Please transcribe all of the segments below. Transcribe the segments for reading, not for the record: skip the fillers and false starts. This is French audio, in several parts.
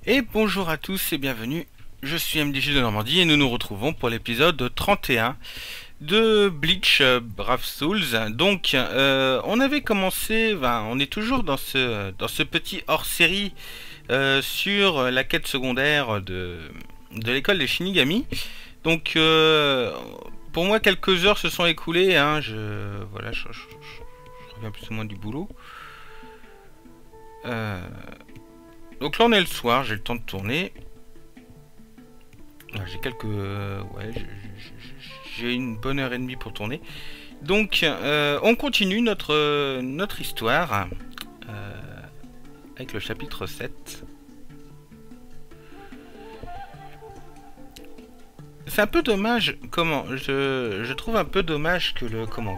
Et bonjour à tous et bienvenue, je suis MDJ de Normandie et nous nous retrouvons pour l'épisode 31 de Bleach Brave Souls. Donc on avait commencé, on est toujours dans ce petit hors-série sur la quête secondaire de l'école des Shinigami. Donc pour moi quelques heures se sont écoulées, hein, voilà, je reviens plus ou moins du boulot. Donc là on est le soir, j'ai le temps de tourner. J'ai j'ai une bonne heure et demie pour tourner. Donc on continue notre histoire avec le chapitre 7. C'est un peu dommage, je trouve un peu dommage que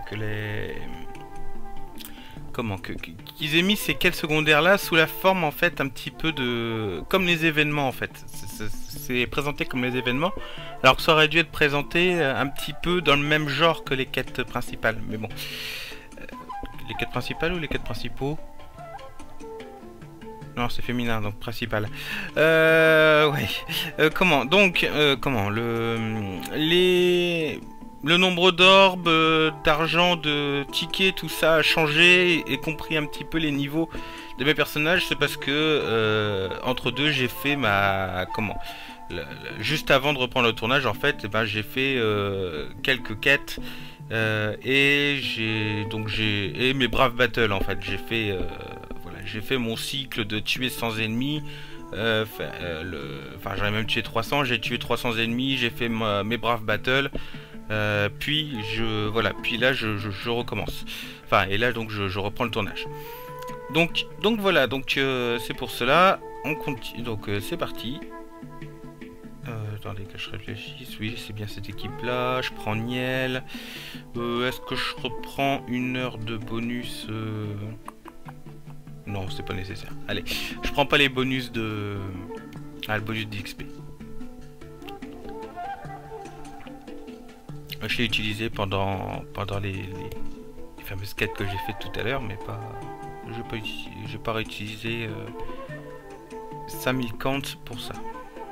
qu'ils aient mis ces quêtes secondaires là sous la forme en fait un petit peu de comme les événements en fait. C'est présenté comme les événements alors que ça aurait dû être présenté un petit peu dans le même genre que les quêtes principales. Mais bon, les quêtes principales ou les quêtes principaux? Non, c'est féminin donc principal. Ouais. Le nombre d'orbes, d'argent, de tickets, tout ça a changé, y compris un petit peu les niveaux de mes personnages. C'est parce que entre deux, j'ai fait juste avant de reprendre le tournage, en fait, j'ai fait quelques quêtes et et mes braves battles en fait. J'ai fait mon cycle de tuer 100 ennemis. J'en ai même tué 300. J'ai tué 300 ennemis. J'ai fait mes braves battles. Puis là je recommence. Et là donc je reprends le tournage. Donc voilà, c'est pour cela. On continue. Donc c'est parti. Attendez que je réfléchisse. Oui, c'est bien cette équipe là. Je prends Niel. Est-ce que je reprends une heure de bonus Non, c'est pas nécessaire. Allez, je prends pas les bonus de... le bonus d'XP. Je l'ai utilisé pendant les fameuses quêtes que j'ai faites tout à l'heure, mais pas... J'ai pas réutilisé 5000 cants pour ça.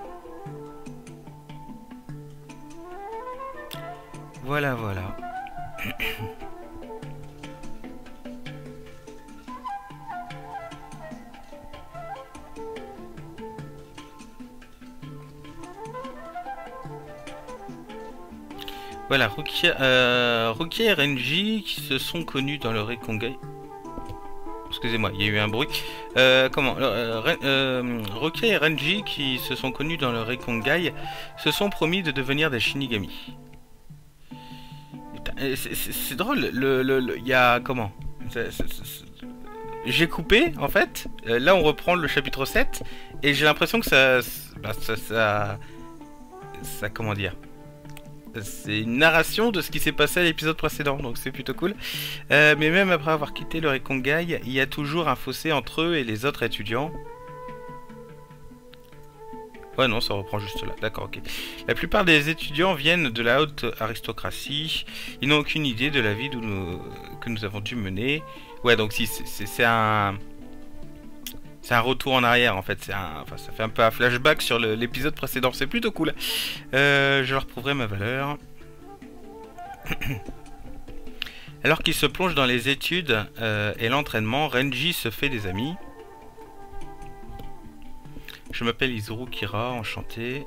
Voilà. Voilà, Rukia et Renji qui se sont connus dans le Rekongai. Excusez-moi, il y a eu un bruit. Rukia et Renji qui se sont connus dans le Rekongai se sont promis de devenir des Shinigami. C'est drôle, il y a comment j'ai coupé en fait. Là on reprend le chapitre 7 et j'ai l'impression que ça comment dire, c'est une narration de ce qui s'est passé à l'épisode précédent, donc c'est plutôt cool. Mais même après avoir quitté le Rekongai, il y a toujours un fossé entre eux et les autres étudiants. Ouais, non, ça reprend juste là. D'accord, ok. La plupart des étudiants viennent de la haute aristocratie. Ils n'ont aucune idée de la vie que nous avons dû mener. Ouais, donc si, c'est un retour en arrière en fait. Ça fait un peu un flashback sur l'épisode précédent. C'est plutôt cool. Je leur prouverai ma valeur. Alors qu'ils se plongent dans les études et l'entraînement, Renji se fait des amis. Je m'appelle Izuru Kira, enchanté.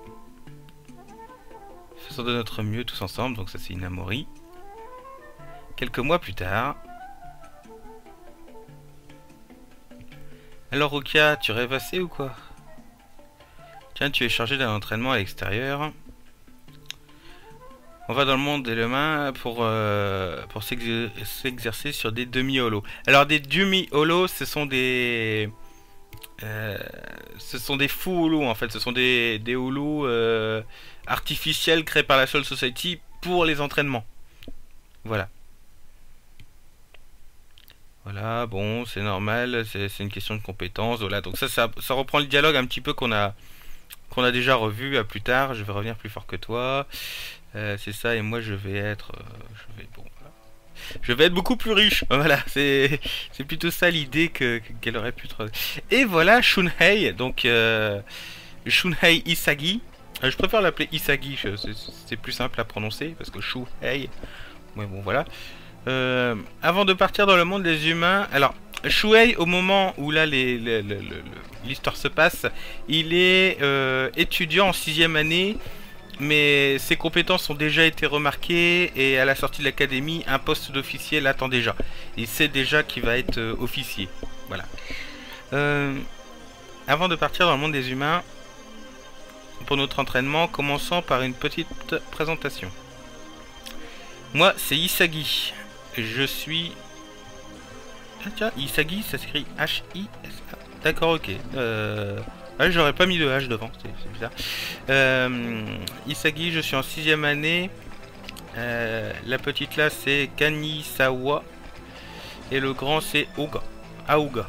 Faisons de notre mieux tous ensemble, donc ça c'est Inamori. Quelques mois plus tard. Alors Rukia, tu rêves assez ou quoi? Tiens, tu es chargé d'un entraînement à l'extérieur. On va dans le monde des mains pour s'exercer sur des demi-holos. Alors des demi-holos, ce sont des faux holos en fait. Ce sont des holos artificiels créés par la Soul Society pour les entraînements. Voilà. Voilà, bon, c'est normal, c'est une question de compétence. Voilà, donc ça reprend le dialogue un petit peu qu'on a déjà revu à plus tard. Je vais revenir plus fort que toi. C'est ça, et moi je vais être... bon, voilà. Je vais être beaucoup plus riche. Voilà, c'est plutôt ça l'idée qu'elle aurait pu trouver. Et voilà Shunhei, donc Shunhei Isagi. Je préfère l'appeler Isagi, c'est plus simple à prononcer parce que Shuhei. Mais bon voilà. Avant de partir dans le monde des humains, alors Shuhei, au moment où là l'histoire se passe, il est étudiant en 6e année. Mais ses compétences ont déjà été remarquées et à la sortie de l'académie, un poste d'officier l'attend déjà. Il sait déjà qu'il va être officier. Voilà. Avant de partir dans le monde des humains, pour notre entraînement, commençons par une petite présentation. Moi, c'est Isagi. Je suis... Ah tiens, Isagi, ça s'écrit H-I-S-A. D'accord, ok. Ah, j'aurais pas mis de H devant, c'est bizarre. Isagi, je suis en 6e année. La petite là, c'est Kanisawa. Et le grand, c'est Aouga.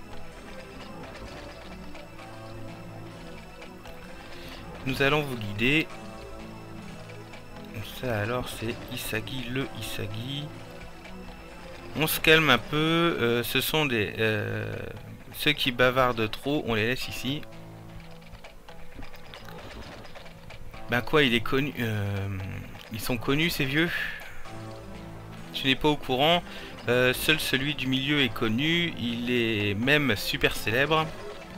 Nous allons vous guider. Ça, alors, c'est Isagi, le Isagi. On se calme un peu. Ce sont des... ceux qui bavardent trop, on les laisse ici. Ben quoi, il est connu. Ils sont connus ces vieux. Tu n'es pas au courant. Seul celui du milieu est connu. Il est même super célèbre.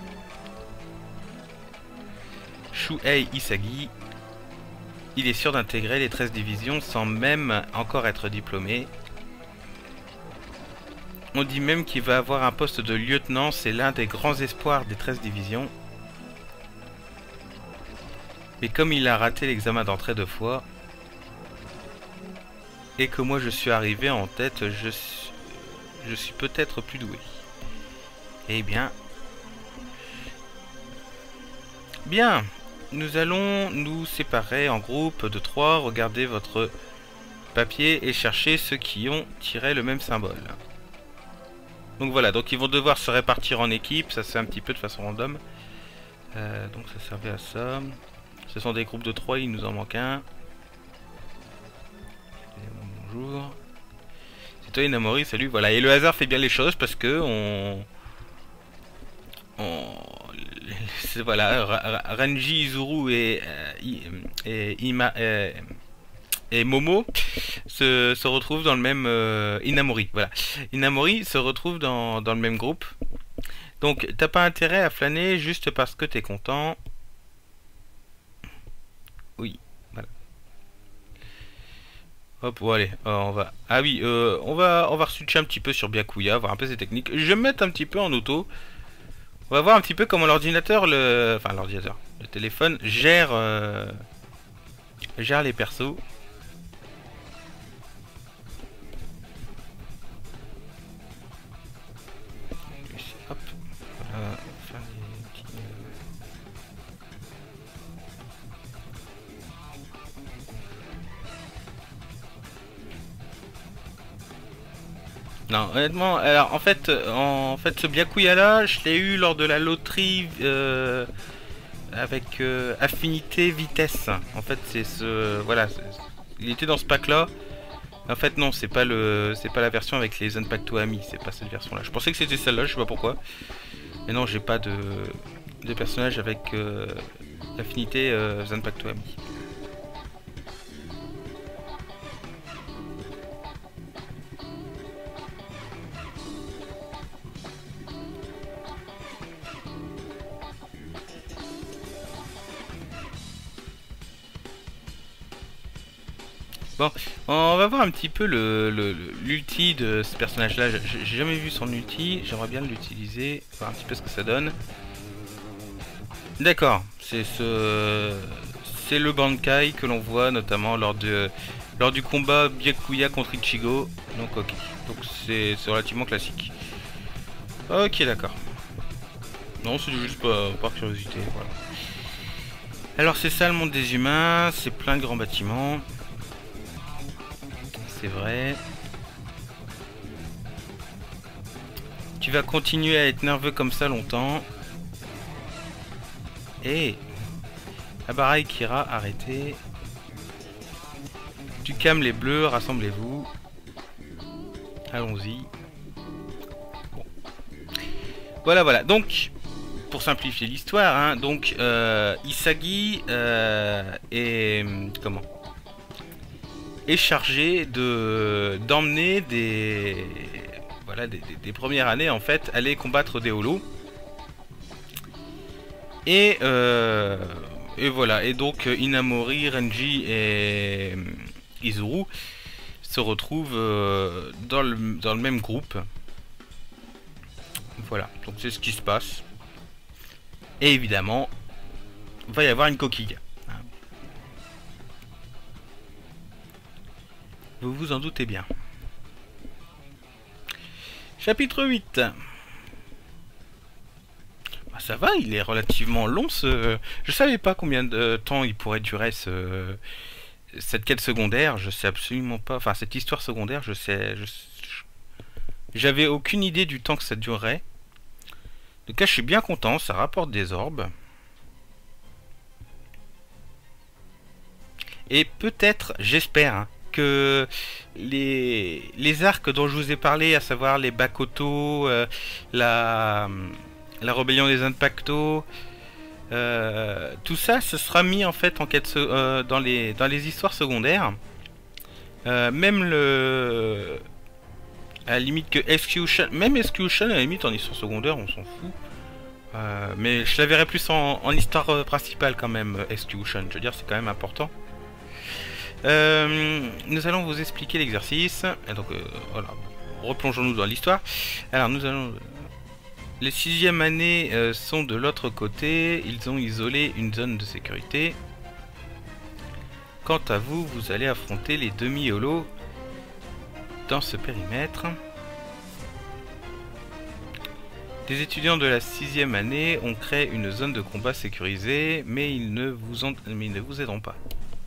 Shuhei Isagi. Il est sûr d'intégrer les 13 divisions sans même encore être diplômé. On dit même qu'il va avoir un poste de lieutenant. C'est l'un des grands espoirs des 13 divisions. Mais comme il a raté l'examen d'entrée 2 fois, et que moi je suis arrivé en tête, je suis peut-être plus doué. Eh bien... Bien, nous allons nous séparer en groupe de 3, regarder votre papier et chercher ceux qui ont tiré le même symbole. Donc voilà, donc ils vont devoir se répartir en équipe, ça se fait un petit peu de façon random. Donc ça servait à ça. Ce sont des groupes de 3, il nous en manque un. Bonjour. C'est toi Inamori, salut. Voilà, et le hasard fait bien les choses parce que voilà, Renji, Izuru et Momo se retrouvent dans le même Inamori, voilà. Inamori se retrouve dans le même groupe. Donc t'as pas intérêt à flâner juste parce que t'es content. Oui, voilà. Hop, bon allez, on va... Ah oui, on va switcher un petit peu sur Byakuya, voir un peu ses techniques. Je vais me mettre un petit peu en auto. On va voir un petit peu comment l'ordinateur, enfin l'ordinateur, le téléphone gère les persos. Hop, voilà, faire des petits... Non, honnêtement, alors en fait ce Byakuya là, je l'ai eu lors de la loterie avec affinité vitesse. En fait, c'est ce, voilà, il était dans ce pack là. En fait, non, c'est pas la version avec les Zanpakuto Ami, c'est pas cette version là. Je pensais que c'était celle-là, je sais pas pourquoi. Mais non, j'ai pas de personnage avec l'affinité Zanpakuto Ami. Bon, on va voir un petit peu l'ulti de ce personnage là. J'ai jamais vu son ulti, j'aimerais bien l'utiliser, voir un petit peu ce que ça donne. D'accord, c'est le Bankai que l'on voit notamment lors du combat Byakuya contre Ichigo. Donc ok, donc c'est relativement classique. Ok, d'accord. Non, c'est juste par curiosité, voilà. Alors c'est ça le monde des humains, c'est plein de grands bâtiments. C'est vrai. Tu vas continuer à être nerveux comme ça longtemps. Et Abarai Kira, arrêtez. Tu calmes les bleus, rassemblez-vous. Allons-y. Bon. Voilà, voilà. Donc, pour simplifier l'histoire, hein, donc Isagi est comment est chargé de d'emmener des voilà des premières années en fait aller combattre des holos et voilà, et donc Inamori, Renji et Izuru se retrouvent dans le même groupe. Voilà, donc c'est ce qui se passe. Et évidemment, il va y avoir une coquille. Vous vous en doutez bien. Chapitre 8. Bah, ça va, il est relativement long ce... Je savais pas combien de temps il pourrait durer cette quête secondaire, je sais absolument pas. Enfin, cette histoire secondaire, je sais... J'avais aucune idée du temps que ça durerait. En tout cas, je suis bien content, ça rapporte des orbes. Et peut-être, j'espère, hein, que les arcs dont je vous ai parlé, à savoir les Bakoto, la rébellion des Impacto, tout ça, ce sera mis en fait en quête dans les histoires secondaires. Même le... À la limite que Execution, même Execution à la limite en histoire secondaire, on s'en fout. Mais je la verrai plus en histoire principale quand même, Execution. Je veux dire, c'est quand même important. Nous allons vous expliquer l'exercice. Et donc, voilà, replongeons-nous dans l'histoire. Alors, nous allons... Les 6e années sont de l'autre côté. Ils ont isolé une zone de sécurité. Quant à vous, vous allez affronter les demi-holos dans ce périmètre. Des étudiants de la 6e année ont créé une zone de combat sécurisée, mais ils ne vous aideront pas.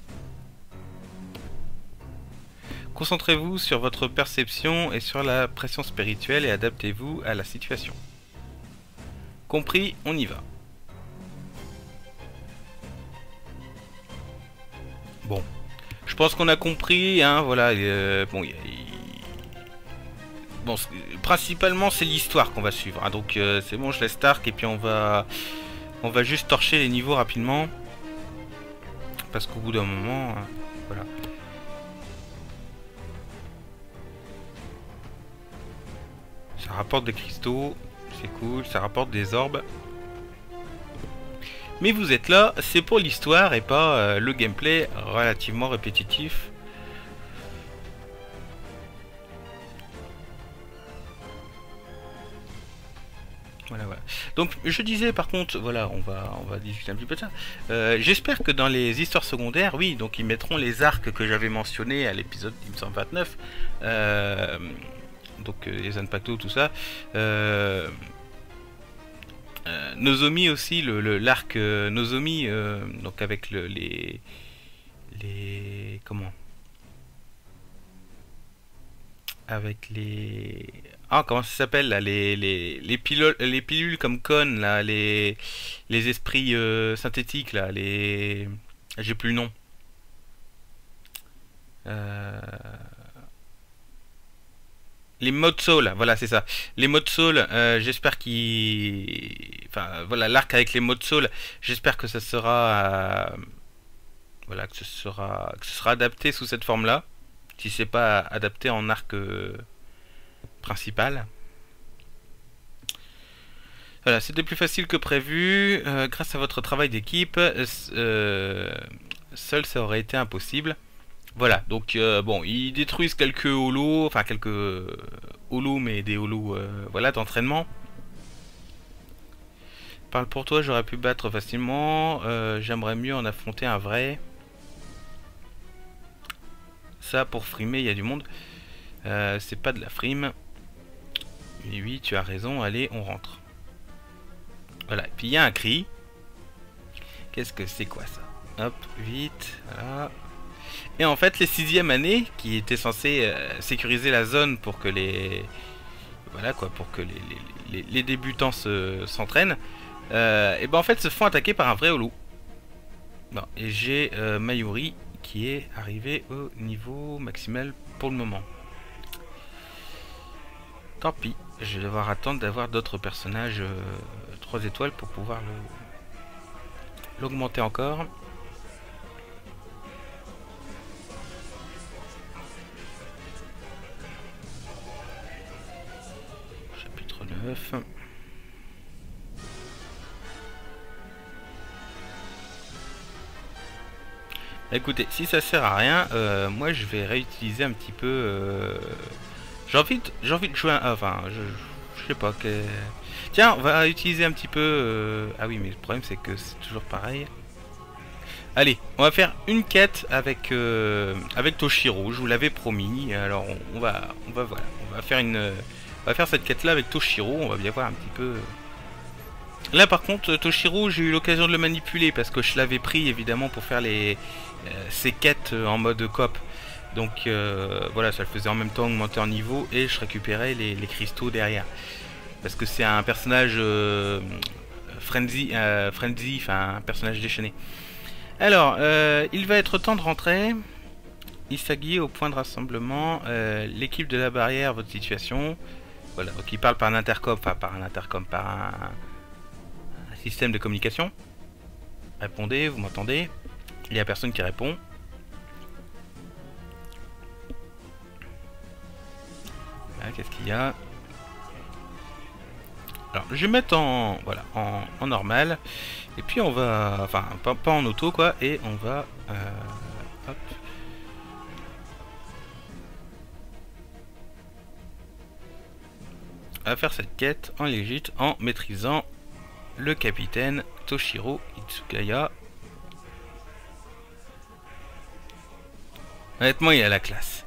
Concentrez-vous sur votre perception et sur la pression spirituelle et adaptez-vous à la situation. Compris, on y va. Bon, je pense qu'on a compris, hein, voilà, bon, bon, principalement c'est l'histoire qu'on va suivre, hein, donc c'est bon, je laisse Stark et puis on va juste torcher les niveaux rapidement, parce qu'au bout d'un moment, hein, voilà. Ça rapporte des cristaux, c'est cool, ça rapporte des orbes. Mais vous êtes là, c'est pour l'histoire et pas le gameplay relativement répétitif. Voilà, voilà. Donc je disais par contre, voilà, on va discuter un petit peu de ça. J'espère que dans les histoires secondaires, oui, donc ils mettront les arcs que j'avais mentionnés à l'épisode 129. Donc les Zanpakuto, tout ça. Nozomi aussi, l'arc Nozomi, donc avec les comment, avec les, ah, comment ça s'appelle là, les pilules comme Con là, les esprits synthétiques là, j'ai plus le nom. Les modes soul, voilà, c'est ça. Les modes soul, j'espère qu'ils... Enfin, voilà, l'arc avec les modes soul, j'espère que ça sera... voilà, que ce sera adapté sous cette forme-là. Si c'est pas adapté en arc principal. Voilà, c'était plus facile que prévu. Grâce à votre travail d'équipe, seul ça aurait été impossible. Voilà, donc bon, ils détruisent quelques holos, enfin quelques holos, mais des holos, voilà, d'entraînement. Parle pour toi, j'aurais pu battre facilement. J'aimerais mieux en affronter un vrai. Ça, pour frimer, il y a du monde. C'est pas de la frime. Oui, oui, tu as raison. Allez, on rentre. Voilà, et puis il y a un cri. Qu'est-ce que c'est quoi ça? Hop, vite, voilà. Et en fait, les 6e années, qui étaient censées sécuriser la zone pour que les... Voilà quoi, pour que les débutants s'entraînent, et ben en fait se font attaquer par un vrai holo. Bon, et j'ai Mayuri qui est arrivé au niveau maximal pour le moment. Tant pis, je vais devoir attendre d'avoir d'autres personnages 3 étoiles pour pouvoir l'augmenter encore. Chapitre 9. Écoutez, si ça sert à rien, moi je vais réutiliser un petit peu. J'ai envie de jouer. Enfin, je sais pas. Tiens, on va utiliser un petit peu. Ah oui, mais le problème c'est que c'est toujours pareil. Allez, on va faire une quête avec avec Toshiro. Je vous l'avais promis. Alors voilà, on va faire cette quête là avec Toshiro. On va bien voir un petit peu. Là par contre, Toshiro, j'ai eu l'occasion de le manipuler parce que je l'avais pris évidemment pour faire ses quêtes en mode coop. Donc voilà, ça le faisait en même temps augmenter en niveau et je récupérais les cristaux derrière. Parce que c'est un personnage frenzy, enfin un personnage déchaîné. Alors, il va être temps de rentrer. Isagi au point de rassemblement. L'équipe de la barrière, votre situation. Voilà, donc il parle par un intercom, enfin par un intercom, par un système de communication. Répondez, vous m'entendez? Il y a personne qui répond. Qu'est-ce qu'il y a? Alors, je vais mettre en voilà en normal. Et puis on va, enfin pas en auto quoi, et on va hop. On va faire cette quête en légite en maîtrisant le capitaine Toshiro Itsukaya. Honnêtement, il a la classe.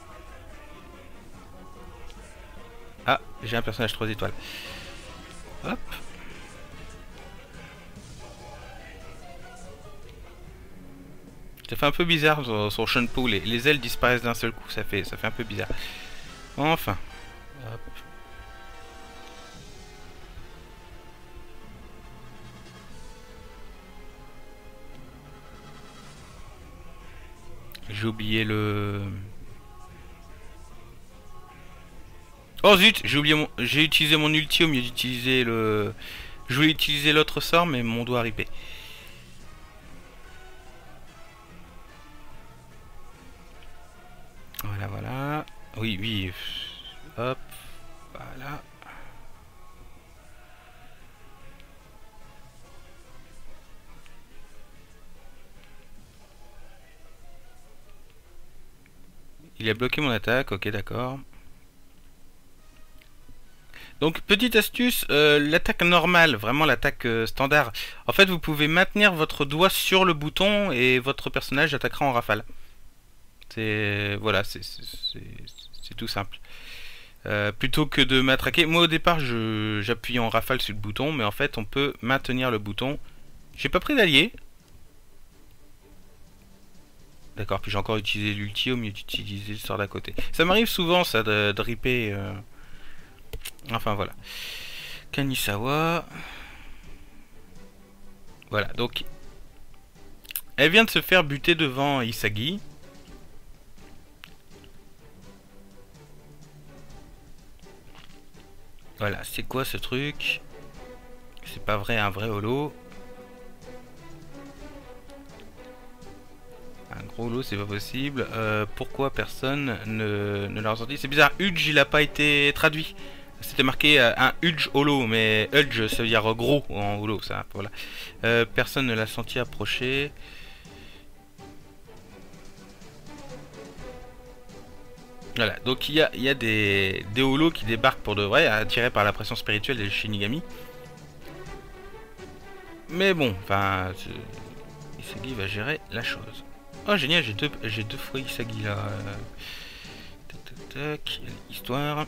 Ah, j'ai un personnage 3 étoiles. Hop. Ça fait un peu bizarre sur Shunpo, les ailes disparaissent d'un seul coup, ça fait un peu bizarre. Enfin. Hop. J'ai oublié le... Oh zut, j'ai utilisé mon ulti au mieux d'utiliser le... Je voulais utiliser l'autre sort, mais mon doigt a ripé. Voilà, voilà. Oui, oui. Hop. Voilà. Il a bloqué mon attaque, ok d'accord. Donc petite astuce, l'attaque normale, vraiment l'attaque standard. En fait vous pouvez maintenir votre doigt sur le bouton et votre personnage attaquera en rafale. C'est voilà, c'est tout simple. Plutôt que de m'attraquer, moi au départ j'appuie en rafale sur le bouton, mais en fait on peut maintenir le bouton. J'ai pas pris d'allié. D'accord, puis j'ai encore utilisé l'ulti au mieux d'utiliser le sort d'à côté. Ça m'arrive souvent ça de ripper. Enfin voilà. Kanisawa. Voilà, donc elle vient de se faire buter devant Isagi. Voilà, c'est quoi ce truc? C'est pas vrai, un vrai holo. Un gros holo, c'est pas possible. Pourquoi personne ne l'a ressenti? C'est bizarre, Hudge il a pas été traduit. C'était marqué un Hudge holo, mais Hudge ça veut dire gros en holo, ça. Voilà. Personne ne l'a senti approcher. Voilà, donc il y a des holos qui débarquent pour de vrai, attirés par la pression spirituelle des Shinigami. Mais bon, enfin, Isagi va gérer la chose. Oh génial, j'ai deux fois Isagi là. Tac tac tac, histoire.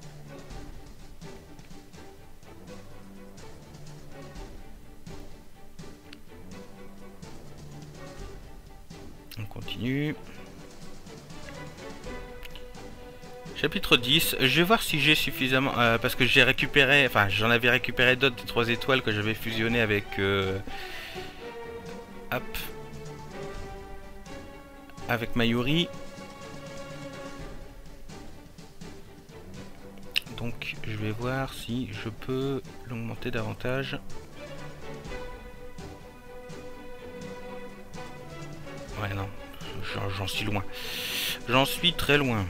On continue. Chapitre 10, je vais voir si j'ai suffisamment... parce que j'ai récupéré... Enfin, j'en avais récupéré d'autres des 3 étoiles que j'avais fusionné avec... hop. Avec Mayuri. Donc, vais voir si je peux l'augmenter davantage. Ouais, non, j'en suis loin. J'en suis très loin.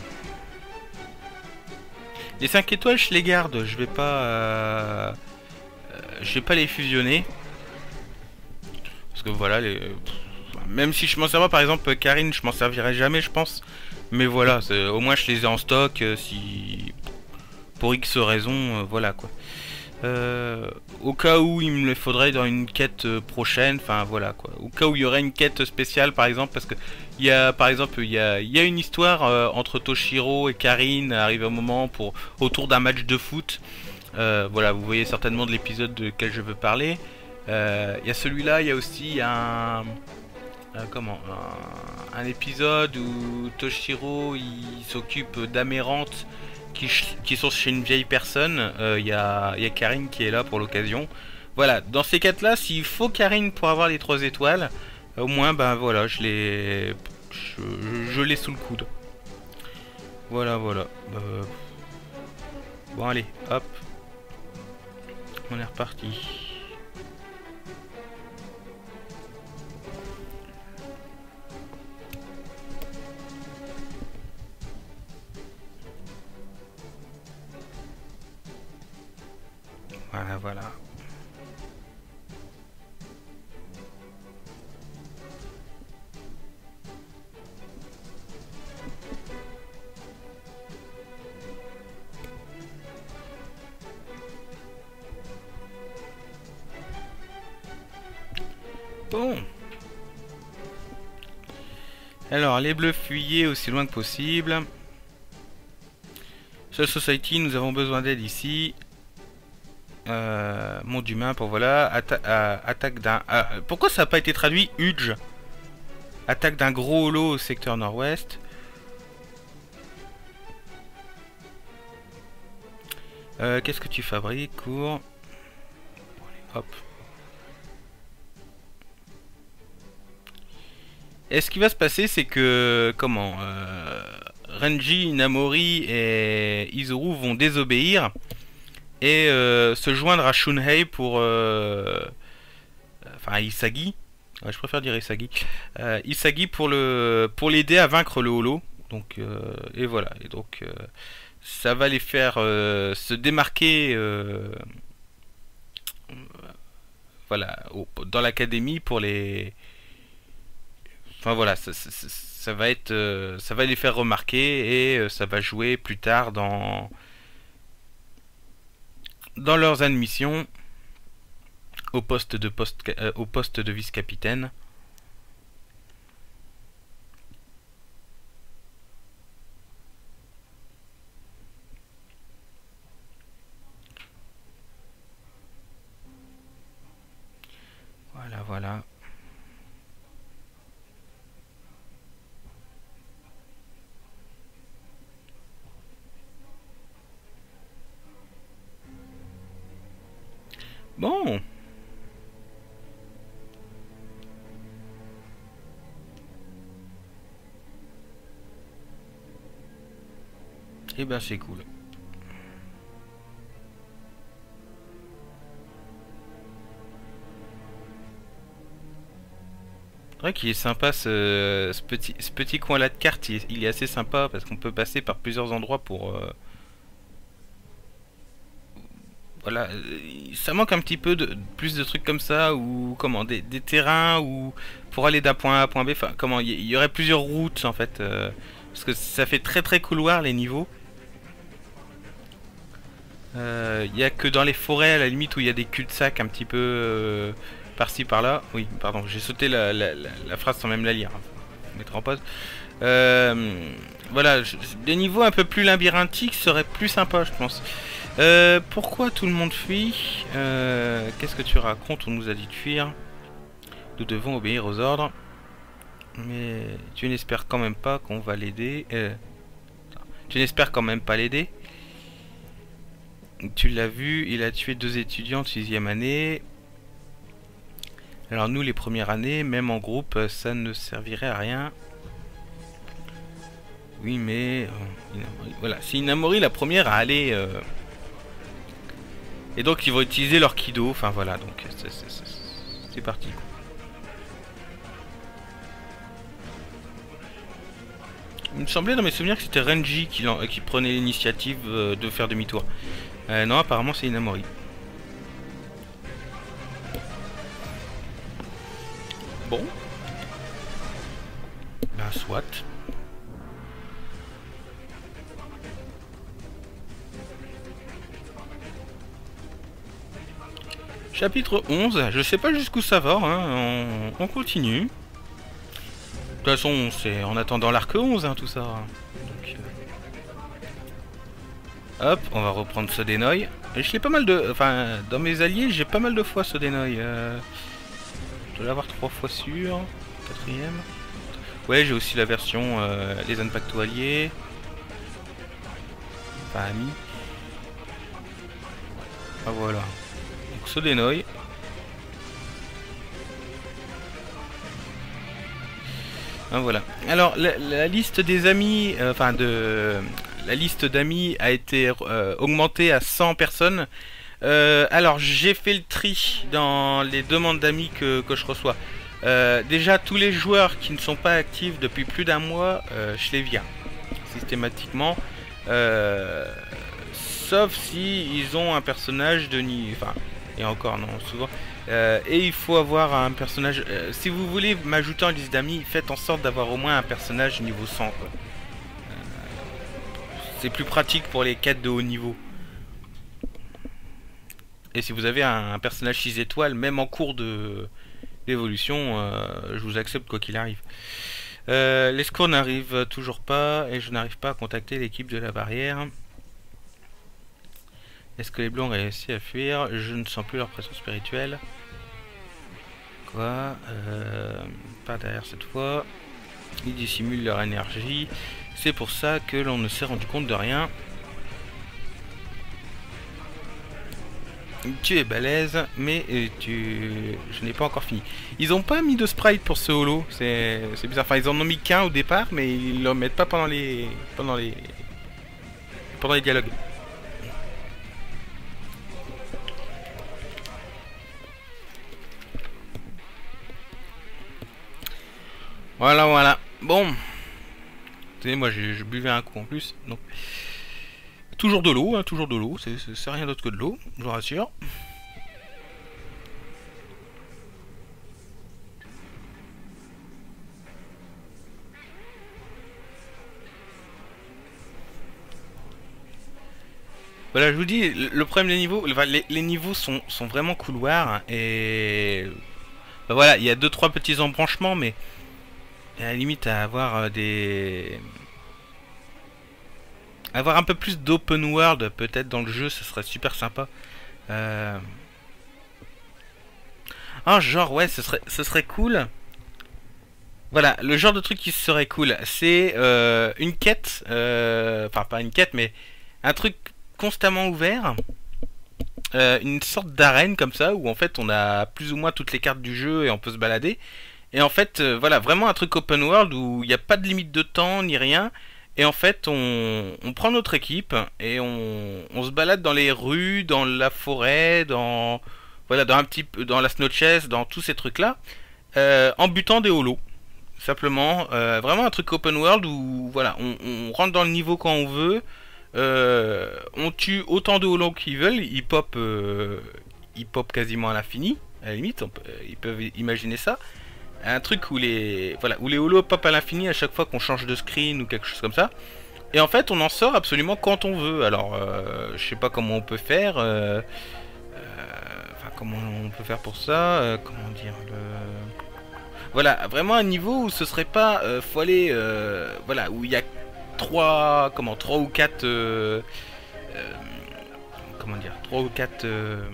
Les 5 étoiles, je les garde. Je vais pas les fusionner. Parce que voilà, même si je m'en sers pas, par exemple, Karine, je m'en servirai jamais, je pense. Mais voilà, au moins je les ai en stock. Si pour X raison, voilà quoi. Au cas où il me les faudrait dans une quête prochaine, enfin voilà quoi. Au cas où il y aurait une quête spéciale par exemple, parce que il y a par exemple il y a une histoire entre Toshiro et Karine arrive un moment autour d'un match de foot. Voilà, vous voyez certainement de l'épisode de quel je veux parler. Il y a celui-là, il y a aussi un épisode où Toshiro il s'occupe d'Amérante qui sont chez une vieille personne. Il y a Karine qui est là pour l'occasion. Voilà, dans ces quatre-là, s'il faut Karine pour avoir les 3 étoiles, au moins, ben voilà, je l'ai sous le coude. Voilà, voilà. Bon, allez, hop. On est reparti. Voilà, voilà. Bon. Alors, les bleus fuyez aussi loin que possible. Sur Society, nous avons besoin d'aide ici. Monde humain pour voilà. Attaque d'un... pourquoi ça n'a pas été traduit Huge? Attaque d'un gros holo au secteur nord-ouest. Qu'est-ce que tu fabriques? Cours. Bon, allez, hop. Et ce qui va se passer, c'est que... Comment Renji, Namori et Izuru vont désobéir. Et se joindre à Shunhei pour... enfin, Isagi. Ouais, je préfère dire Isagi. Isagi pour l'aider à vaincre le holo. Donc, et voilà. Et donc, ça va les faire se démarquer voilà, dans l'académie pour les... Enfin voilà, ça va être, ça va les faire remarquer et ça va jouer plus tard dans leurs admissions au poste de vice-capitaine. Voilà, voilà. Bon. Et ben c'est cool. C'est vrai qu'il est sympa ce petit coin là de carte, il est assez sympa parce qu'on peut passer par plusieurs endroits pour... voilà, ça manque un petit peu de plus de trucs comme ça ou comment des terrains ou pour aller d'un point A à un point B. Enfin, comment il y aurait plusieurs routes en fait parce que ça fait très très couloir les niveaux. Il y a que dans les forêts à la limite où il y a des cul-de-sac un petit peu par-ci par-là. Oui, pardon, j'ai sauté la phrase sans même la lire. Mettre en pause. Voilà, des niveaux un peu plus labyrinthiques seraient plus sympas, je pense. Pourquoi tout le monde fuit? Qu'est-ce que tu racontes? On nous a dit de fuir. Nous devons obéir aux ordres. Mais tu n'espères quand même pas qu'on va l'aider. Tu n'espères quand même pas l'aider. Tu l'as vu, il a tué 2 étudiants de 6e année. Alors nous, les premières années, même en groupe, ça ne servirait à rien. Oui, mais... voilà, c'est Inamori la première à aller... Et donc ils vont utiliser leur Kido, enfin voilà, donc c'est parti. Il me semblait dans mes souvenirs que c'était Renji qui prenait l'initiative de faire demi-tour. Non, apparemment c'est Inamori. Bon. Ben soit. Chapitre 11, je sais pas jusqu'où ça va, hein. On continue. De toute façon, c'est en attendant l'arc 11, hein, tout ça. Donc, hop, on va reprendre Sodenoi. Et je l'ai pas mal de... Enfin, dans mes alliés, j'ai pas mal de fois Sodenoi. Je dois l'avoir 3 fois sûr. 4ème. Ouais, j'ai aussi la version les Zanpakuto alliés. Enfin, amis. Ah, voilà. Donc, Sodenoi. Ah, voilà. Alors, la liste des amis, la liste d'amis a été augmentée à 100 personnes. Alors, j'ai fait le tri dans les demandes d'amis que je reçois. Déjà, tous les joueurs qui ne sont pas actifs depuis plus d'un mois, je les vire systématiquement. Sauf si ils ont un personnage de niveau... Enfin, et encore, non, souvent... et il faut avoir un personnage... si vous voulez m'ajouter en liste d'amis, faites en sorte d'avoir au moins un personnage niveau 100. C'est plus pratique pour les quêtes de haut niveau. Et si vous avez un personnage 6 étoiles, même en cours d'évolution, je vous accepte quoi qu'il arrive. Les scores n'arrivent toujours pas et je n'arrive pas à contacter l'équipe de la barrière. Est-ce que les blancs ont réussi à fuir? Je ne sens plus leur pression spirituelle. Quoi? Pas derrière cette fois. Ils dissimulent leur énergie. C'est pour ça que l'on ne s'est rendu compte de rien. Tu es balèze, mais je n'ai pas encore fini. Ils n'ont pas mis de sprite pour ce holo. C'est bizarre. Enfin, ils en ont mis qu'un au départ, mais ils ne le mettent pas pendant les dialogues. Voilà, voilà. Bon. Vous savez, moi, je buvais un coup en plus. Donc, toujours de l'eau, hein, toujours de l'eau. C'est rien d'autre que de l'eau, je vous rassure. Voilà, je vous dis, le problème des niveaux, les niveaux sont vraiment couloirs. Et ben voilà, il y a 2-3 petits embranchements, mais à la limite à avoir avoir un peu plus d'open world peut-être dans le jeu, ce serait super sympa. Ah, genre ouais, ce serait cool. Voilà, le genre de truc qui serait cool, c'est une quête, enfin pas une quête, mais un truc constamment ouvert. Une sorte d'arène comme ça, où en fait on a plus ou moins toutes les cartes du jeu et on peut se balader. Et en fait, voilà, vraiment un truc open world où il n'y a pas de limite de temps ni rien. Et en fait, on prend notre équipe et on se balade dans les rues, dans la forêt, voilà, dans la snow chest, dans tous ces trucs-là, en butant des holos. Simplement, vraiment un truc open world où voilà, on rentre dans le niveau quand on veut. On tue autant de holos qu'ils veulent. Ils pop quasiment à l'infini. À la limite, ils peuvent imaginer ça. Un truc où les holos pop à l'infini à chaque fois qu'on change de screen ou quelque chose comme ça. Et en fait, on en sort absolument quand on veut. Alors, je sais pas comment on peut faire. Enfin, comment on peut faire pour ça. Comment dire Voilà, vraiment un niveau où ce serait pas... faut aller... voilà, où il y a 3 ou 4... comment dire 3 ou 4...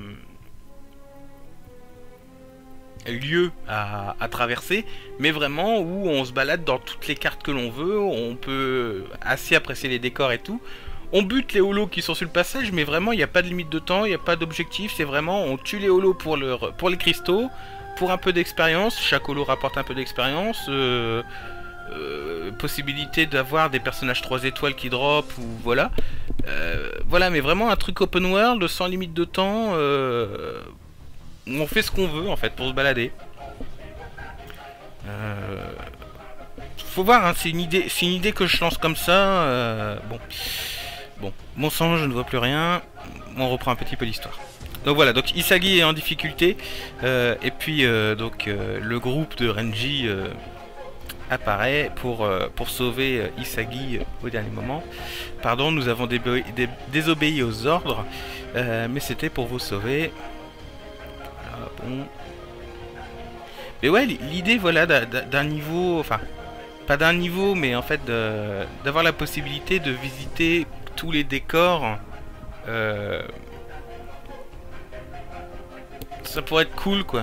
lieux à traverser, mais vraiment où on se balade dans toutes les cartes que l'on veut, on peut assez apprécier les décors et tout. On bute les holos qui sont sur le passage, mais vraiment il n'y a pas de limite de temps, il n'y a pas d'objectif, c'est vraiment on tue les holos pour les cristaux, pour un peu d'expérience, chaque holo rapporte un peu d'expérience, possibilité d'avoir des personnages 3 étoiles qui drop ou voilà. Voilà, mais vraiment un truc open world sans limite de temps où on fait ce qu'on veut en fait pour se balader. Faut voir, hein, c'est une idée que je lance comme ça. Bon sang, je ne vois plus rien. On reprend un petit peu l'histoire. Donc voilà, donc Isagi est en difficulté et puis le groupe de Renji apparaît pour sauver Isagi au dernier moment. Pardon, nous avons désobéi aux ordres, mais c'était pour vous sauver. Voilà, bon. Mais ouais, l'idée voilà d'un niveau, enfin pas d'un niveau, mais en fait d'avoir la possibilité de visiter tous les décors. Ça pourrait être cool quoi.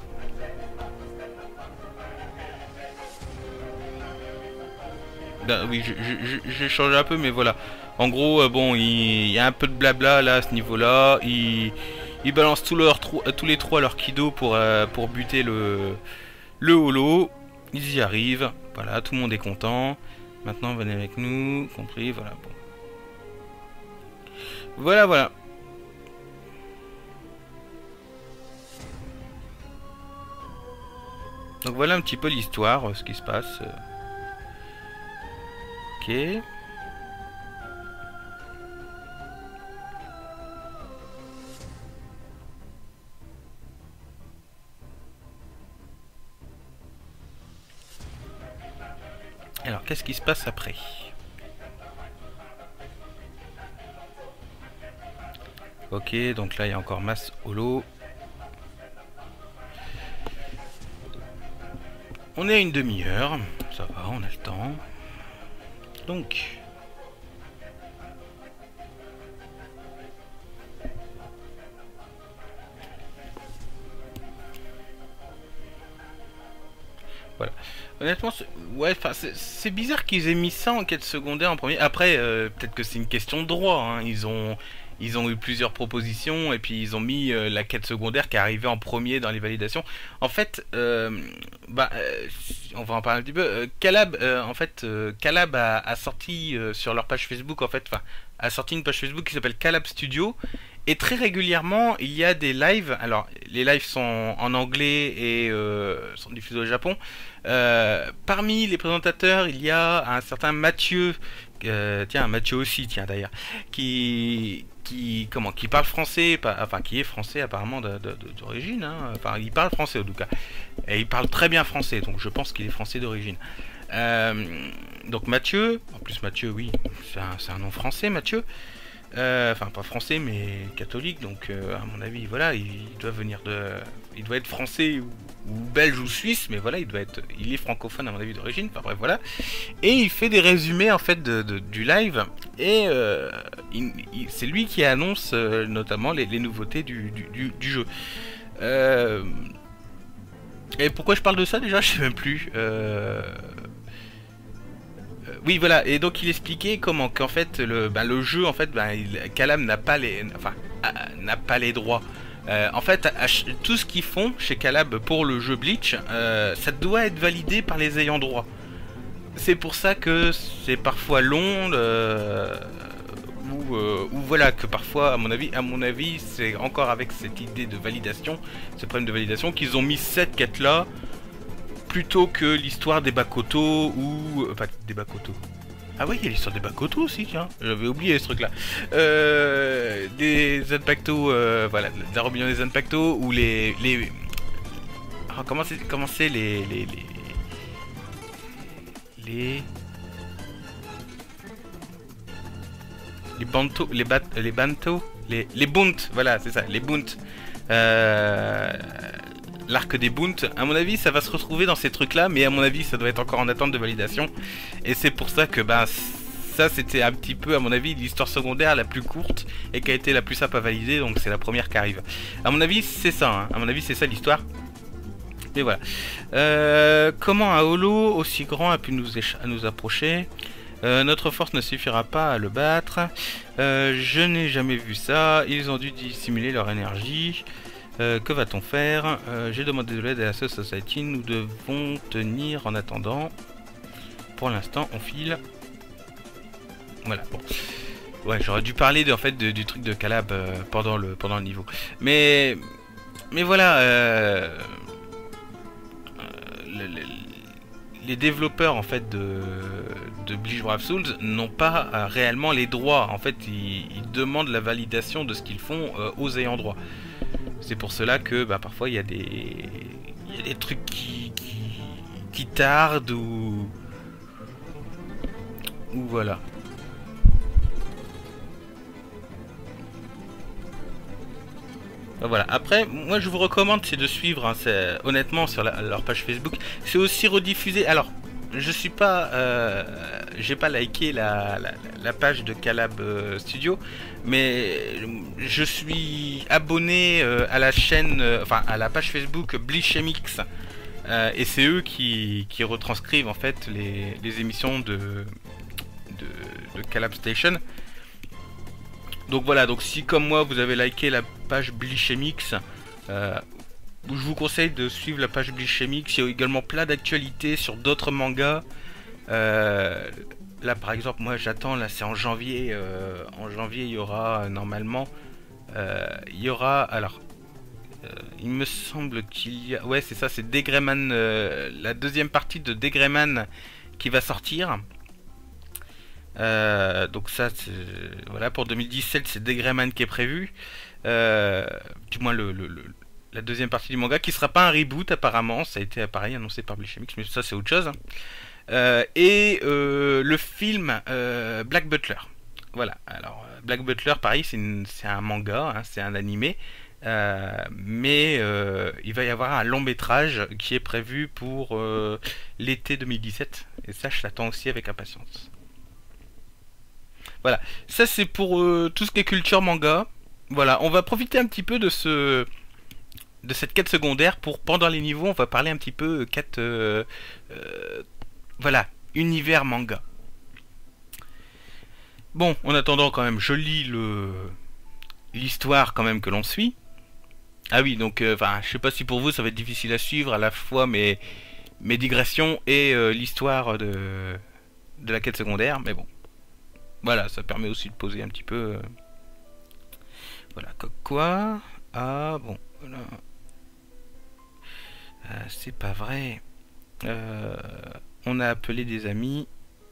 Ben, oui, j'ai changé un peu, mais voilà. En gros, bon, il y a un peu de blabla là à ce niveau-là. Ils balancent tous les trois leur kido pour buter le holo. Ils y arrivent. Voilà, tout le monde est content. Maintenant, venez avec nous, compris. Voilà, bon. Voilà. Donc voilà un petit peu l'histoire, ce qui se passe. Ok. Alors, qu'est-ce qui se passe après? Ok, donc là, il y a encore masse holo. On est à une demi-heure. Ça va, on a le temps. Donc... Voilà. Honnêtement, ouais, c'est bizarre qu'ils aient mis ça en quête secondaire en premier. Après, peut-être que c'est une question de droit. Hein. Ils ont eu plusieurs propositions et puis ils ont mis la quête secondaire qui est arrivée en premier dans les validations. En fait, on va en parler un petit peu. Calab a sorti sur leur page Facebook, en fait, enfin, a sorti une page Facebook qui s'appelle Calab Studio. Et très régulièrement, il y a des lives. Alors, les lives sont en anglais et sont diffusés au Japon. Parmi les présentateurs, il y a un certain Mathieu, Mathieu aussi, d'ailleurs, qui parle français, enfin qui est français apparemment d'origine. Hein. Enfin, il parle français en tout cas, et il parle très bien français, donc je pense qu'il est français d'origine. Donc Mathieu, en plus Mathieu, oui, c'est un nom français, Mathieu. Enfin pas français mais catholique, donc à mon avis voilà, il doit être français ou belge ou suisse, mais voilà, il est francophone à mon avis d'origine, enfin bref voilà. Et il fait des résumés en fait du live, et c'est lui qui annonce notamment les nouveautés du jeu. Et pourquoi je parle de ça déjà, je sais même plus. Oui voilà, et donc il expliquait comment qu'en fait le jeu en fait Calab n'a pas les droits. En fait tout ce qu'ils font chez Calab pour le jeu Bleach, ça doit être validé par les ayants droit. C'est pour ça que c'est parfois long, ou voilà, que parfois à mon avis c'est encore avec cette idée de validation, ce problème de validation, qu'ils ont mis cette quête là plutôt que l'histoire des Bakoto ou... Enfin, des Bakoto. Ah oui, il y a l'histoire des Bakoto aussi, tiens. J'avais oublié ce truc-là. Des Zanpakuto, voilà, la rébellion des Zanpakuto, ou les... Ah, comment c'est les... Banto, les Banto, les Bunt, voilà, c'est ça, les Bunt. L'arc des Bunt, à mon avis ça va se retrouver dans ces trucs là, mais à mon avis ça doit être encore en attente de validation, et c'est pour ça que ça c'était un petit peu à mon avis l'histoire secondaire la plus courte et qui a été la plus simple à valider, donc c'est la première qui arrive. À mon avis c'est ça, hein. À mon avis c'est ça l'histoire. Et voilà. Comment un holo aussi grand a pu nous approcher? Notre force ne suffira pas à le battre. Je n'ai jamais vu ça. Ils ont dû dissimuler leur énergie. Que va-t-on faire? J'ai demandé de l'aide à la Society. Nous devons tenir en attendant. pour l'instant, on file. Voilà, bon. Ouais, j'aurais dû parler en fait du truc de Calab pendant le niveau. Mais voilà, les développeurs en fait de Bleach Brave Souls n'ont pas réellement les droits. En fait, ils demandent la validation de ce qu'ils font aux ayants droit. C'est pour cela que parfois il y a des trucs qui tardent ou voilà. Voilà. Après, moi je vous recommande c'est de suivre, hein, honnêtement sur leur page Facebook. C'est aussi rediffusé. Alors, je suis pas, j'ai pas liké la page de Calab Studio, mais je suis abonné à la chaîne, enfin à la page Facebook Bleach MX, et c'est eux qui retranscrivent en fait les émissions de Calab Station. Donc voilà, donc si comme moi vous avez liké la page Bleach MX, je vous conseille de suivre la page Bleach MX. Il y a également plein d'actualités sur d'autres mangas. Là par exemple, moi j'attends, là c'est en janvier. En janvier il y aura normalement, il y aura, alors il me semble qu'il y a, ouais c'est ça, c'est Degreyman, la deuxième partie de Degreyman qui va sortir. Donc ça, voilà, pour 2017 c'est Degreyman qui est prévu, du moins la deuxième partie du manga, qui sera pas un reboot apparemment, ça a été pareil annoncé par Bleach MX, mais ça c'est autre chose. Et le film Black Butler, voilà, alors Black Butler pareil, c'est un manga, hein, c'est un animé, mais il va y avoir un long métrage qui est prévu pour l'été 2017, et ça je l'attends aussi avec impatience. Voilà, ça c'est pour tout ce qui est culture manga. Voilà, on va profiter un petit peu de cette quête secondaire pour, pendant les niveaux, on va parler un petit peu quête, voilà, univers manga. Bon, en attendant quand même, je lis l'histoire quand même que l'on suit. Ah oui, donc, enfin, je sais pas si pour vous ça va être difficile à suivre à la fois mes digressions et l'histoire de la quête secondaire, mais bon. Voilà, ça permet aussi de poser un petit peu. Voilà, quoi. Ah, bon, voilà. C'est pas vrai. On a appelé des amis.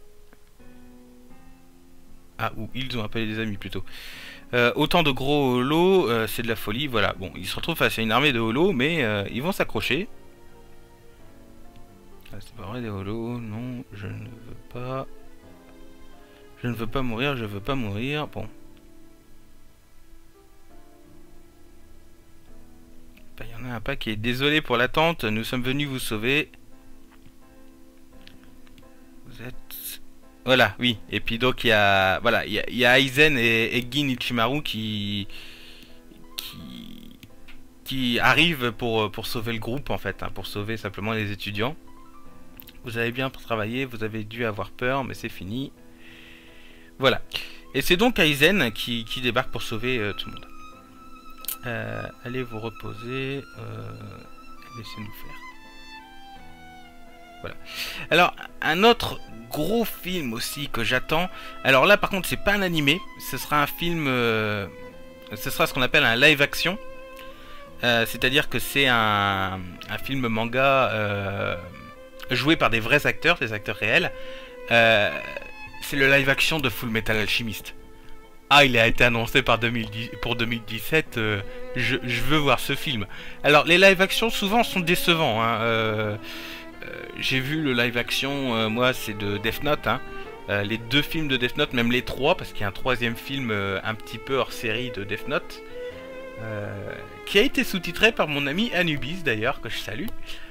Ah, ou ils ont appelé des amis plutôt. Autant de gros holos, c'est de la folie. Voilà, bon, ils se retrouvent face à une armée de holos, mais ils vont s'accrocher. Ah, c'est pas vrai, des holos. Non, je ne veux pas. Je ne veux pas mourir, je veux pas mourir. Bon. Il y en a un pas qui est désolé pour l'attente. Nous sommes venus vous sauver. Vous êtes... Voilà, oui. Et puis donc il y a... Voilà, il y a Aizen et Gin Ichimaru qui arrivent pour sauver le groupe en fait. Hein, pour sauver simplement les étudiants. Vous avez bien travaillé, vous avez dû avoir peur, mais c'est fini. Voilà. Et c'est donc Aizen qui débarque pour sauver tout le monde. Allez vous reposer. Laissez-nous faire. Voilà. Alors, un autre gros film aussi que j'attends. Alors là, par contre, c'est pas un animé. Ce sera un film... ce sera ce qu'on appelle un live action. C'est-à-dire que c'est un film manga joué par des vrais acteurs, des acteurs réels. C'est le live action de Full Metal Alchemist. Ah, il a été annoncé pour 2017. Je veux voir ce film. Alors, les live action souvent sont décevants. Hein. J'ai vu le live action, moi, c'est de Death Note. Hein. Les deux films de Death Note, même les trois, parce qu'il y a un troisième film un petit peu hors série de Death Note, qui a été sous-titré par mon ami Anubis, d'ailleurs, que je salue.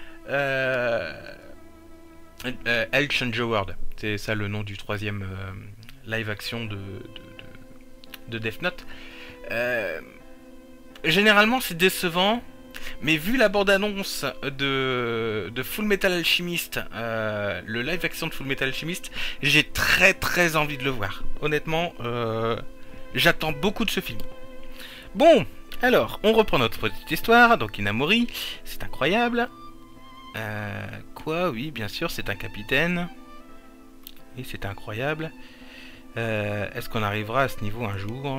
Hell Change World, c'est ça le nom du troisième live action de Death Note. Généralement c'est décevant, mais vu la bande-annonce de Full Metal Alchemist, le live action de Full Metal Alchemist, j'ai très envie de le voir. Honnêtement, j'attends beaucoup de ce film. Bon, alors, on reprend notre petite histoire. Donc Inamori, c'est incroyable. Quoi, oui, bien sûr, c'est un capitaine. Et c'est incroyable. Est-ce qu'on arrivera à ce niveau un jour?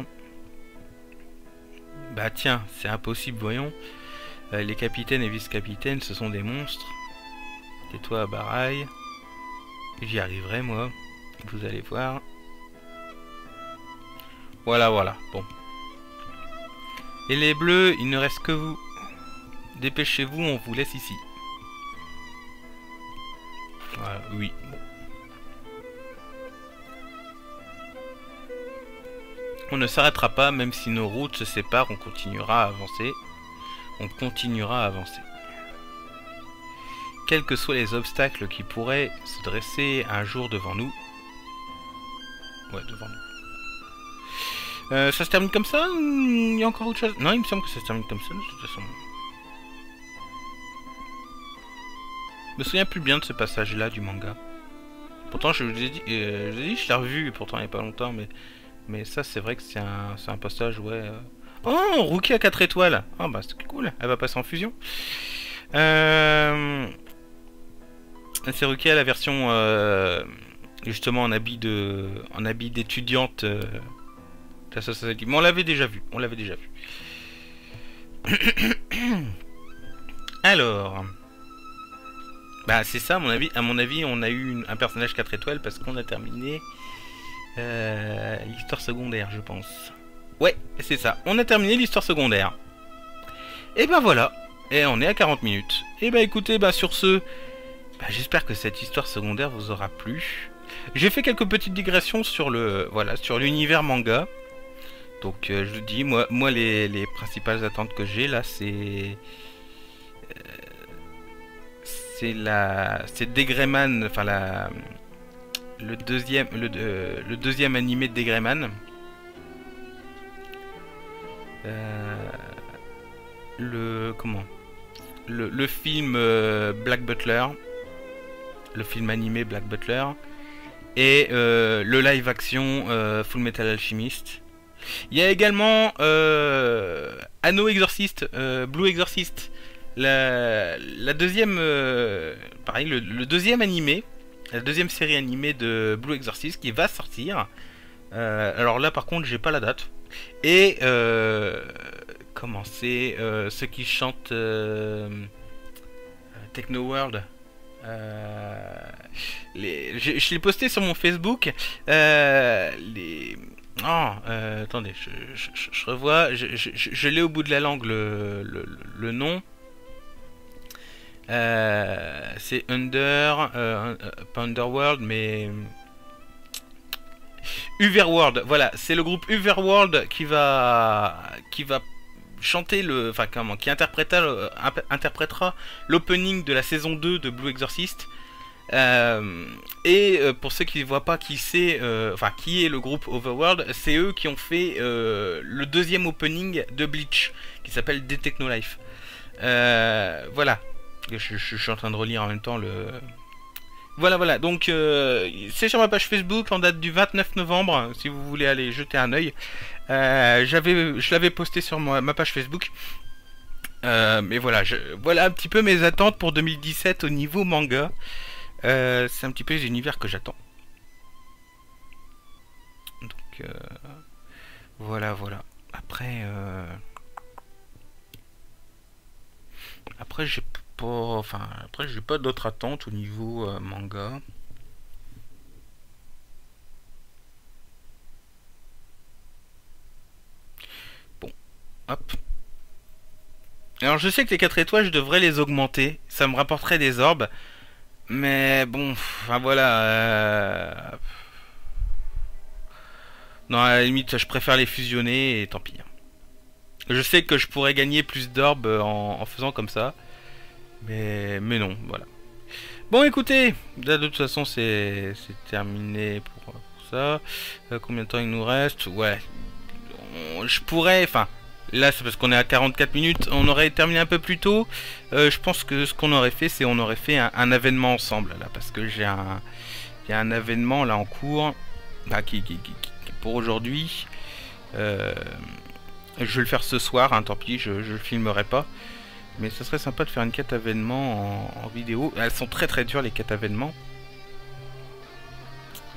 Bah tiens, c'est impossible, voyons. Les capitaines et vice-capitaines, ce sont des monstres. Tais-toi à baraille. J'y arriverai, moi. Vous allez voir. Voilà, voilà. Bon. Et les bleus, il ne reste que vous. Dépêchez-vous, on vous laisse ici. Voilà, oui. Bon. On ne s'arrêtera pas, même si nos routes se séparent, on continuera à avancer. On continuera à avancer. Quels que soient les obstacles qui pourraient se dresser un jour devant nous. Ouais, devant nous. Ça se termine comme ça? Il y a encore autre chose? Non, il me semble que ça se termine comme ça, de toute façon. Je me souviens plus bien de ce passage-là du manga. Pourtant, je vous ai dit, je l'ai revu, pourtant il n'y a pas longtemps, mais ça, c'est vrai que c'est un passage, ouais. Oh, Rookie à 4 étoiles. Ah bah c'est cool, elle va passer en fusion. C'est Rookie à la version justement en habit d'étudiante de la Society. Mais on l'avait déjà vu, Alors, bah c'est ça, à mon avis, on a eu un personnage 4 étoiles parce qu'on a terminé l'histoire secondaire, je pense. Ouais, c'est ça. On a terminé l'histoire secondaire. Et ben voilà. Et on est à 40 minutes. Et ben écoutez, bah sur ce, bah, j'espère que cette histoire secondaire vous aura plu. J'ai fait quelques petites digressions sur sur l'univers manga. Donc je vous dis, moi les principales attentes que j'ai là, c'est Degrayman, enfin le deuxième animé de Degrayman. Le film Black Butler, le film animé Black Butler, et le live action Full Metal Alchemist. Il y a également Anno Exorcist, Blue Exorcist, la deuxième, pareil, le deuxième animé, la deuxième série animée de Blue Exorcist qui va sortir. Alors là par contre j'ai pas la date. Et comment c'est ceux qui chantent Techno World. Je l'ai posté sur mon Facebook. Attendez, je revois. Je l'ai au bout de la langue le nom. C'est pas Underworld, mais Uverworld. Voilà, c'est le groupe Uverworld qui va chanter qui interprétera l'opening de la saison 2 de Blue Exorcist. Pour ceux qui ne voient pas qui c'est, qui est le groupe Overworld, c'est eux qui ont fait le deuxième opening de Bleach qui s'appelle The Techno Life. Voilà, je suis en train de relire en même temps le. Voilà, donc c'est sur ma page Facebook en date du 29 novembre, si vous voulez aller jeter un oeil. Je l'avais posté sur ma page Facebook. Mais voilà, voilà un petit peu mes attentes pour 2017 au niveau manga. C'est un petit peu les univers que j'attends. Donc voilà. Après j'ai pas d'autres attentes au niveau manga. Bon, hop. Alors je sais que les 4 étoiles, je devrais les augmenter. Ça me rapporterait des orbes. Mais bon, enfin voilà. Non, à la limite, je préfère les fusionner et tant pis. Je sais que je pourrais gagner plus d'orbes en faisant comme ça. Mais non, voilà. Bon, écoutez, là, de toute façon, c'est terminé pour ça. Combien de temps il nous reste? Ouais. Je pourrais, enfin, là, c'est parce qu'on est à 44 minutes. On aurait terminé un peu plus tôt. Je pense que ce qu'on aurait fait, c'est on aurait fait un événement ensemble, là. Parce que il y a un événement, là, en cours. Bah, qui pour aujourd'hui. Je vais le faire ce soir, hein, tant pis, je le filmerai pas. Mais ça serait sympa de faire une quête événement en vidéo. Elles sont très très dures les quêtes événements.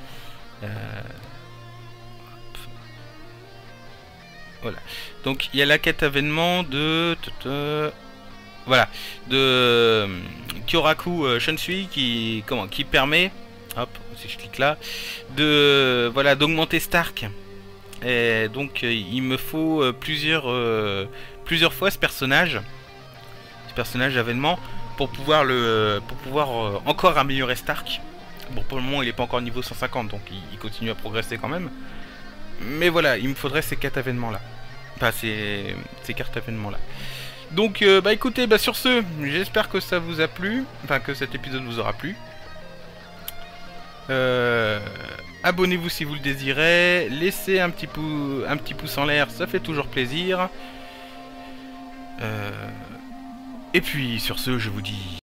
Voilà. Donc il y a la quête avènement de... Voilà. De Kyoraku Shunsui qui permet... Hop, si je clique là... De... Voilà, d'augmenter Stark. Et donc il me faut plusieurs fois ce personnage avènement pour pouvoir encore améliorer Stark. Bon, pour le moment il est pas encore niveau 150, donc il continue à progresser quand même. Mais voilà, il me faudrait ces 4 avènements là. Enfin ces cartes avènements là. Donc bah écoutez, bah sur ce, j'espère que ça vous a plu, enfin que cet épisode vous aura plu. Abonnez-vous si vous le désirez, laissez un petit pouce en l'air, ça fait toujours plaisir. Et puis sur ce, je vous dis